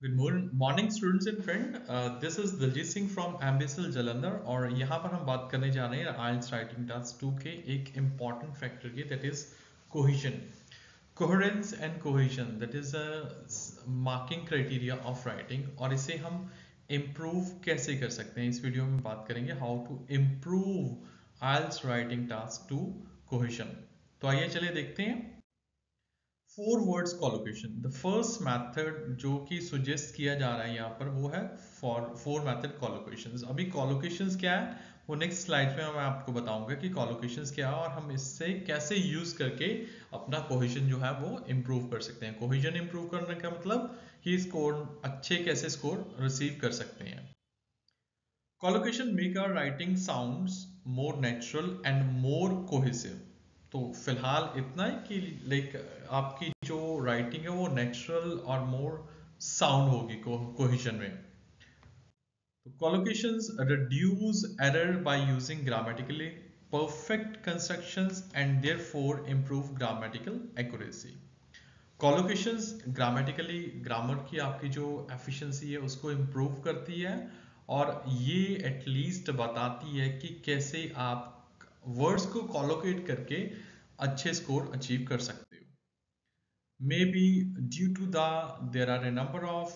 Good morning students and friend, this is Diljit Singh from एम्बेसल जालंधर और यहाँ पर हम बात करने जा रहे हैं आइल्स राइटिंग टास्क 2 के एक इम्पॉर्टेंट फैक्टर की, that is cohesion, coherence and cohesion, that is a marking criteria of writing. और इसे हम इम्प्रूव कैसे कर सकते हैं, इस वीडियो में बात करेंगे how to improve IELTS writing task 2 cohesion. तो आइए चलिए देखते हैं। Four words collocation, the first method जो कि सुजेस्ट किया जा रहा है यहाँ पर वो है फोर मेथड कॉलोकेशंस। अभी कॉलोकेशंस क्या है वो नेक्स्ट स्लाइड में मैं आपको बताऊंगा कि कॉलोकेशंस क्या है और हम इससे कैसे यूज करके अपना कोहेजन जो है वो इम्प्रूव कर सकते हैं। कोहेजन इम्प्रूव करने का मतलब कि स्कोर अच्छे कैसे स्कोर रिसीव कर सकते हैं। Collocation make our writing sounds more natural and more cohesive। तो फिलहाल इतना है कि लाइक आपकी जो राइटिंग है वो नेचुरल और मोर साउंड होगी कोहिजन में। तो collocations reduce error by using grammatically perfect constructions and therefore improve grammatical accuracy। Collocations grammatically grammar की आपकी जो एफिशिएंसी है उसको इम्प्रूव करती है और ये एटलीस्ट बताती है कि कैसे आप वर्ड्स को कॉलोकेट करके अच्छे स्कोर अचीव कर सकते हो। Maybe due to there are a number of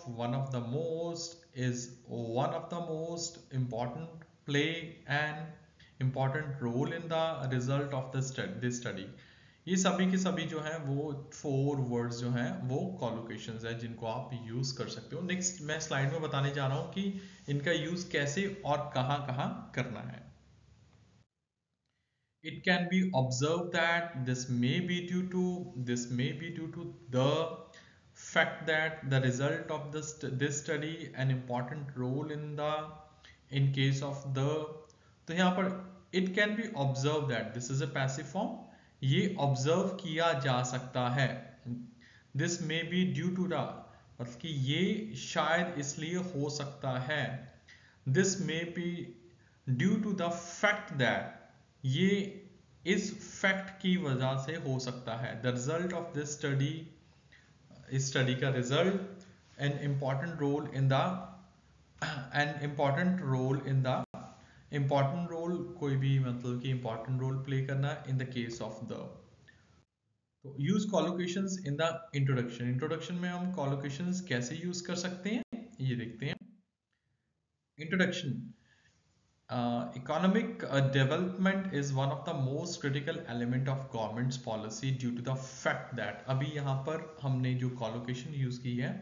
one of the most important play an important role in the result of this study। ये सभी के सभी जो हैं वो फोर वर्ड्स जो हैं वो कॉलोकेशंस हैं जिनको आप यूज कर सकते हो। नेक्स्ट मैं स्लाइड में बताने जा रहा हूँ कि इनका यूज कैसे और कहाँ कहाँ करना है। It can be observed that this may be due to the fact that the result of this study an important role in case of the। तो यहाँ पर it can be observed that this is a passive form, ये observe किया जा सकता है। this may be due to the मतलब कि ये शायद इसलिए हो सकता है। this may be due to the fact that ये इस फैक्ट की वजह से हो सकता है। The result of this study, इस स्टडी का result an important role in the an important role in the important role कोई भी मतलब कि इम्पॉर्टेंट रोल प्ले करना in the case of the. तो use collocations in the introduction, introduction में हम कॉलोकेशंस कैसे यूज कर सकते हैं ये देखते हैं। Introduction, economic development is one of the most critical element of government's policy due to the fact that अभी यहाँ पर हमने जो collocation यूज की है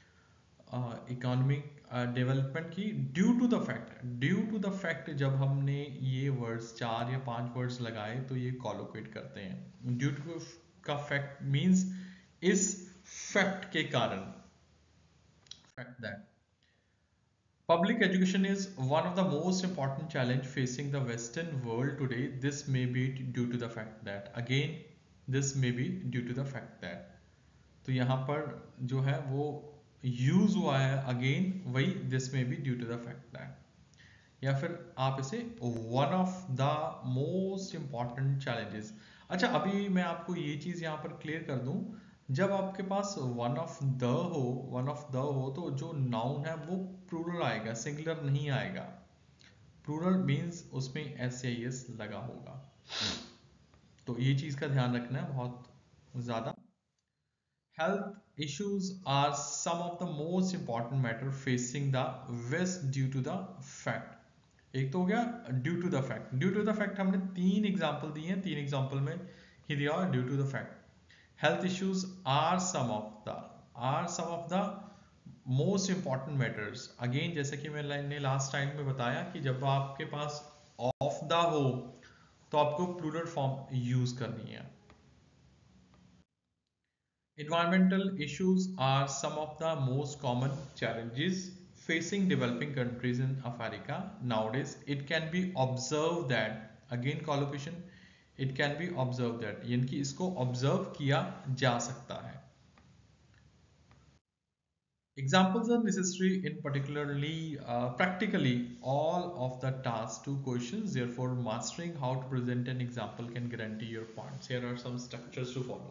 इकोनॉमिक डेवलपमेंट की ड्यू टू द फैक्ट जब हमने ये वर्ड्स 4 या 5 वर्ड्स लगाए तो ये कॉलोकेट करते हैं। ड्यू टू का फैक्ट मीन्स इस फैक्ट के कारण, fact that public education is one of the most important challenge facing the Western world today. This may be due to the fact that, again, this may be due to the fact that। तो यहाँ पर जो है वो use हुआ है again वही this may be due to the fact that, या फिर आप इसे one of the most important challenges। अच्छा, अभी मैं आपको ये चीज़ यहाँ पर क्लियर कर दूं, जब आपके पास वन ऑफ द हो तो जो नाउन है वो प्लूरल आएगा, सिंगुलर नहीं आएगा। प्लूरल मीन्स उसमें एस या एस लगा होगा, तो ये चीज़ का ध्यान रखना है बहुत ज़्यादा। Health issues are some of the most important matter facing the west due to the fact. एक तो हो गया due to the fact, due to the fact हमने 3 एग्जाम्पल दिए हैं, 3 एग्जाम्पल में ही दिया due to the fact. Health issues are some of the most important matters. Again जैसे कि मैंने लास्ट टाइम में बताया कि जब आपके पास ऑफ द हो तो आपको प्लूरल फॉर्म यूज करनी है। Environmental issues are some of the most common challenges facing developing countries in Africa nowadays। It can be observed that, again collocation, it can be observed that यानी कि इसको observe किया जा सकता है। Examples are necessary in practically all of the task 2 questions. Therefore, mastering how to present an example can guarantee your points। Here are some structures to follow।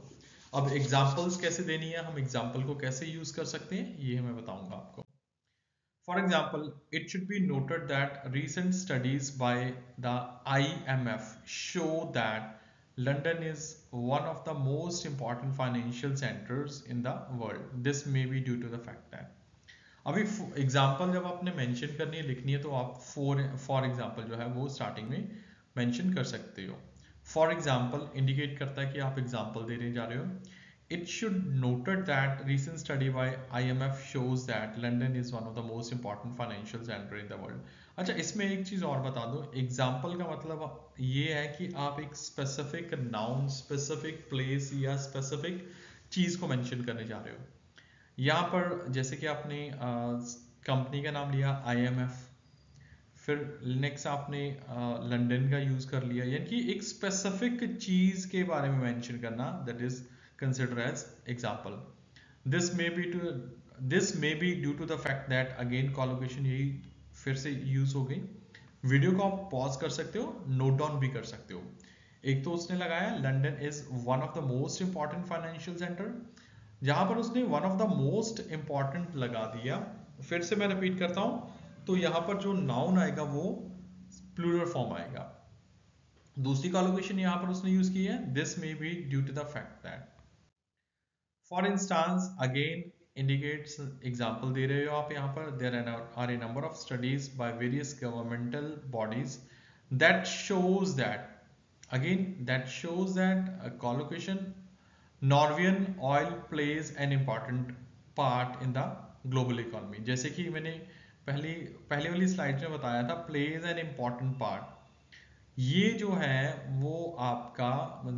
अब examples कैसे देनी है, हम एग्जाम्पल को कैसे यूज कर सकते हैं, ये मैं बताऊंगा आपको. For example, it should be noted that recent studies by the IMF show that London is one of the most important financial centers in the world. This may be due to the fact that अभी example जब आपने mention करनी है, लिखनी है, तो आप for example जो है वो स्टार्टिंग में मेंशन कर सकते हो. फॉर एग्जाम्पल इंडिकेट करता है कि आप एग्जाम्पल देने जा रहे हो. It should noted that recent study by IMF shows that London is one of the most important financial center in the world. अच्छा, इसमें एक चीज़ और बता दो. एग्जाम्पल का मतलब ये है कि आप एक स्पेसिफिक नाउन, स्पेसिफिक प्लेस या स्पेसिफिक चीज़ को मेंशन करने जा रहे हो. यहाँ पर जैसे कि आपने कंपनी का नाम लिया IMF, फिर नेक्स्ट आपने लंदन का यूज कर लिया, यानी कि एक स्पेसिफिक चीज के बारे में मेंशन करना, that is consider as example. This may be to this may be due to the fact that again collocation यही फिर से यूज हो गई. वीडियो को आप पॉज कर सकते हो, नोट डाउन भी कर सकते हो. एक तो उसने लगाया London is one of the most important financial centre, जहां पर उसने one of the most important लगा दिया. फिर से मैं रिपीट करता हूं, तो यहां पर जो नाउन आएगा वो प्लूरल फॉर्म आएगा. दूसरी कॉलोकेशन यहां पर उसने यूज की है, this may be due to the fact that. For instance again indicates, example दे रहे हो आप यहाँ पर, there are a number of studies by various governmental bodies that shows that, again that shows that collocation Norwegian oil plays an important part in the global economy. जैसे कि मैंने पहले वाली स्लाइड में बताया था, plays an important part. ये जो है वो आपका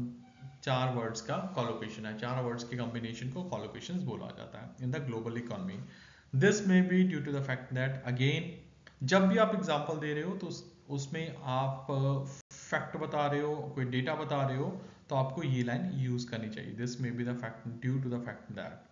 4 वर्ड्स का कॉलोकेशन है, 4 वर्ड्स के कॉम्बिनेशन को कॉलोकेशंस बोला जाता है in the global economy. This may be due to the fact that, again जब भी आप एग्जांपल दे रहे हो तो उसमें आप फैक्ट बता रहे हो, कोई डेटा बता रहे हो, तो आपको ये लाइन यूज करनी चाहिए. This may be the fact due to the fact that.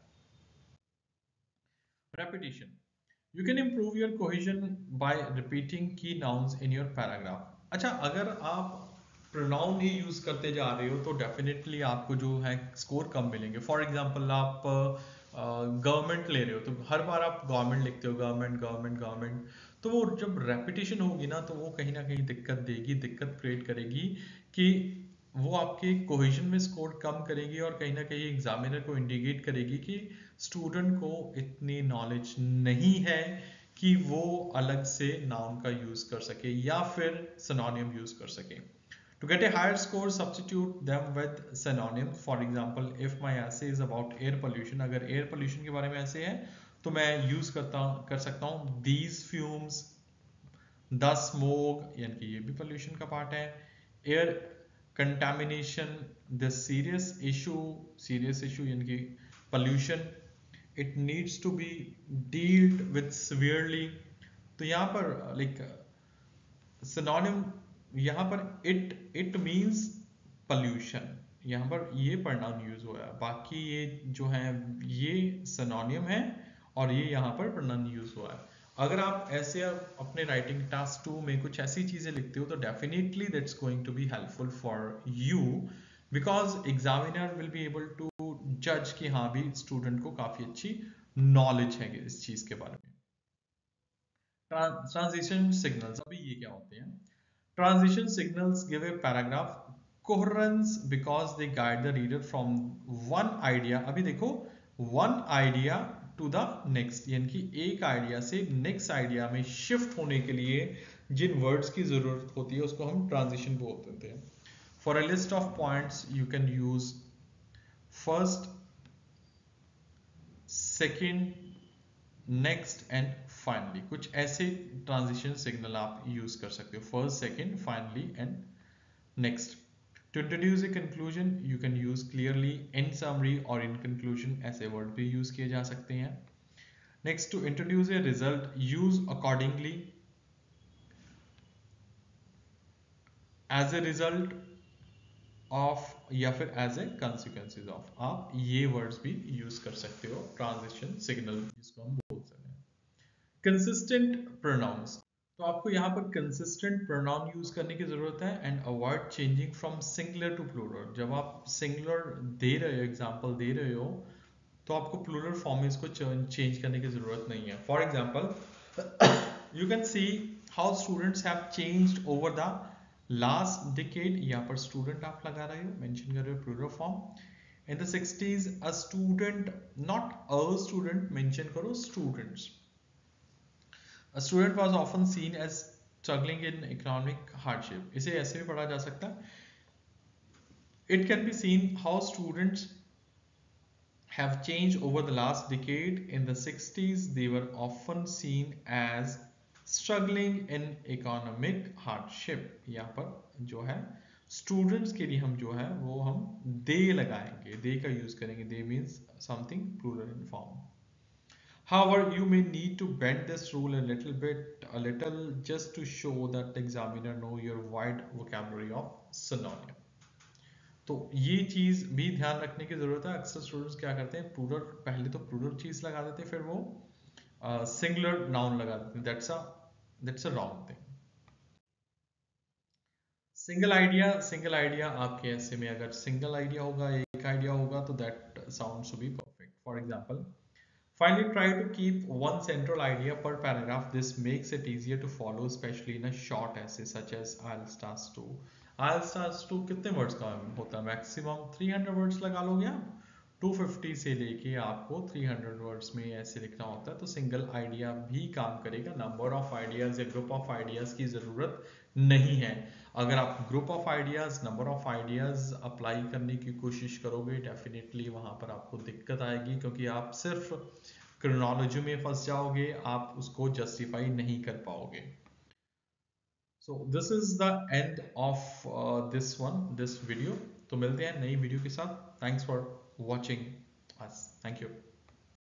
Repetition. You can improve your cohesion by repeating key nouns in your paragraph. अच्छा, अगर आप प्रोनाउन ही यूज करते जा रहे हो तो डेफिनेटली आपको जो है स्कोर कम मिलेंगे. फॉर एग्जांपल आप गवर्नमेंट ले रहे हो, तो हर बार आप गवर्नमेंट लिखते हो, गवर्नमेंट गवर्नमेंट गवर्नमेंट, तो वो जब रेपिटेशन होगी ना, तो वो कहीं ना कहीं दिक्कत देगी, दिक्कत क्रिएट करेगी कि वो आपके कोहेजन में स्कोर कम करेगी, और कहीं ना कहीं एग्जामिनर को इंडिकेट करेगी कि स्टूडेंट को इतनी नॉलेज नहीं है कि वो अलग से नाउन का यूज कर सके या फिर सिनोनिम यूज कर सके. To get a higher score, substitute them with synonym. For example, if my essay is about air pollution, अगर air pollution के बारे में ऐसे है, तो मैं यूज कर सकता हूँ these fumes, the smoke, यानी कि ये भी pollution का पार्ट है. Air contamination, the serious issue यानी कि pollution, it needs to be dealt with severely. तो यहाँ पर like synonym, यहाँ पर इट मीन्स पॉल्यूशन, यहाँ पर ये प्रोनाउन यूज हुआ है. बाकी ये जो है ये सिनोनिम है, और ये यहाँ पर प्रोनाउन यूज हुआ है. अगर आप ऐसे अपने राइटिंग टास्क 2 में कुछ ऐसी चीजें लिखते हो, तो definitely that's going to be helpful for you, because examiner will be able to जज कि हाँ भी स्टूडेंट को काफी अच्छी नॉलेज है इस चीज के बारे में. ट्रांजिशन सिग्नल्स, अभी ये क्या होते हैं? Transition signals give a paragraph coherence because they guide the reader from one idea. अभी देखो, one idea to the next, यानी कि एक आइडिया से नेक्स्ट आइडिया में शिफ्ट होने के लिए जिन वर्ड्स की जरूरत होती है उसको हम ट्रांजिशन बोलते हैं. For a list of points you can use first, second, next and finally. कुछ ऐसे ट्रांजिशन सिग्नल आप यूज कर सकते हो, first, second, finally and next. To introduce a conclusion you can use clearly, in summary और in conclusion, ऐसे word भी use किए जा सकते हैं. Next, to introduce a result use accordingly, as a result of, या फिर एज ए कंसिक्वेंसेज ऑफ. आप ये वर्ड्स भी यूज कर सकते हो ट्रांजिशन सिग्नल, जिसको हम बोल सकते हैं. Consistent pronouns. तो आपको यहाँ पर कंसिस्टेंट प्रोनाउन यूज करने की जरूरत है and avoid changing from singular to plural. जब आप सिंगुलर दे रहे हो, एग्जांपल दे रहे हो, तो आपको प्लूरल फॉर्म में इसको चेंज करने की जरूरत नहीं है। For example you can see how students have changed over the last decade. यहाँ पर स्टूडेंट आप लगा रहे हो, मेंशन कर रहे हो plural form. In the 60s a student, not a student, mention करो students. A student was often seen as struggling in economic hardship. इसे ऐसे भी पढ़ा जा सकता है. It can be seen how students have changed over the last decade. In the 60s, they were often seen as struggling in economic hardship. यहाँ पर जो है students के लिए हम जो है वो हम they लगाएंगे, they का use करेंगे. They means something plural in form. However, you may need to bend this rule a little, just to show that the examiner know your wide vocabulary of synonym. तो ये चीज भी ध्यान रखने की जरूरत है। अक्सर स्टूडेंट्स क्या करते हैं, प्लूरल पहले तो प्लूरल चीज लगा देते हैं, फिर वो सिंगुलर नाउन लगा देते हैं। That's a wrong thing. Single idea आपके ऐसे में अगर सिंगल आइडिया होगा, एक आइडिया होगा, तो that sounds to be perfect. For example, finally, try to keep one central idea per paragraph. This makes it easier to follow, especially in a short essay such as IELTS Task 2. IELTS Task 2 कितने words का होता है? Maximum 300 words लगा लोगे आप। 250 से लेके आपको 300 वर्ड्स में ऐसे लिखना होता है, तो सिंगल आइडिया भी काम करेगा। नंबर ऑफ आइडियाज या ग्रुप ऑफ आइडियाज की जरूरत नहीं है। अगर आप group of ideas, number of ideas apply करने की कोशिश करोगे, डेफिनेटली वहां पर आपको दिक्कत आएगी, क्योंकि आप सिर्फ क्रोनोलॉजी में फंस जाओगे, आप उसको जस्टिफाई नहीं कर पाओगे। So this is the end of this video. तो मिलते हैं नई वीडियो के साथ। Thanks for watching us. Thank you.